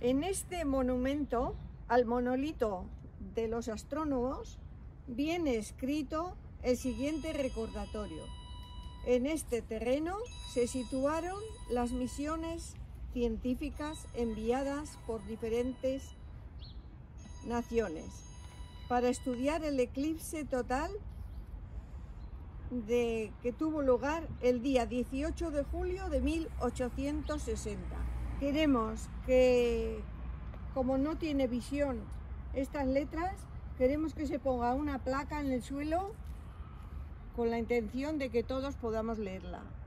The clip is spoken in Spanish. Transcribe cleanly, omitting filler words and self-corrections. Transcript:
En este monumento al monolito de los astrónomos viene escrito el siguiente recordatorio. En este terreno se situaron las misiones científicas enviadas por diferentes naciones para estudiar el eclipse total que tuvo lugar el día 18 de julio de 1860. Queremos que, como no tiene visión estas letras, queremos que se ponga una placa en el suelo con la intención de que todos podamos leerla.